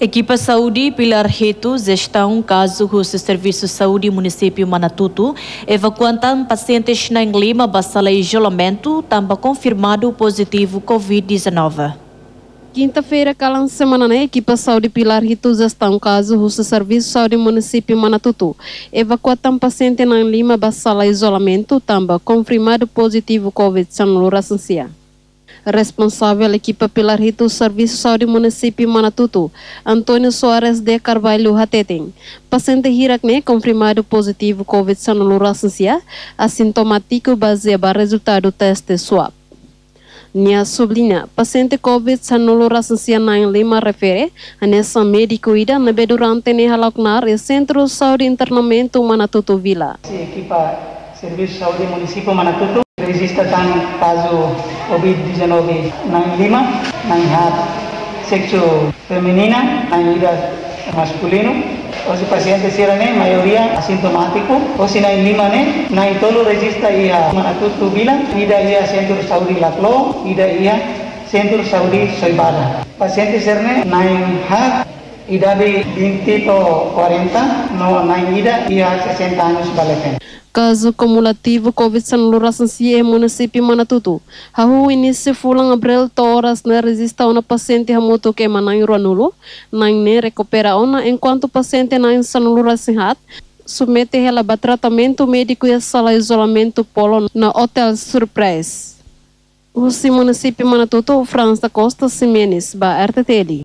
Ekipa Saude, Pilar gestão caso do Serviço de Saúde município Manatuto, evacuando pacientes na Lima, Sala Izolamento, também confirmado positivo Covid-19. Quinta-feira, cada semana, a Equipa Saude Pilar gestão caso do Serviço de Saúde município Manatuto, evacuando paciente na Lima, Sala Izolamento, também confirmado positivo Covid-19. Responsável Equipa Pilar Serviço de Saúde município Manatuto, Antônio Soares de Carvalho Hateteng. Paciente hirakne confirmado positivo Covid-19 assintomático baseado resultado teste swab. Nia sublinha, paciente Covid-19 na Lima refere a nessa médico ida na durante ne halaknar e Centro de Saúde Internamento Manatuto Vila. Equipa Serviço de Saúde município Manatuto registra caso Covid-19 na Lima, na sexo feminina, na ida masculino. Os pacientes eram a maioria assintomático. Os na Lima na tolo registra ia Manatuto Vila, ida ia Centro de Saúde Laclo, ida ia Centro de Saúde Soibada. Pacientes eram na idade 20 to 40, no na ida ia 60 anos baleten. Caso cumulativo Covid-19 em município Manatuto. Hahu início fulang abril toras na resista una paciente hamuto que manang ruanulo, nang ne recupera ona enquanto paciente nang sanulura sehat, submete ela a tratamento médico e sala isolamento polo na Hotel Surprise. O município Manatuto, Franz da Costa Simenes, ba RTTL.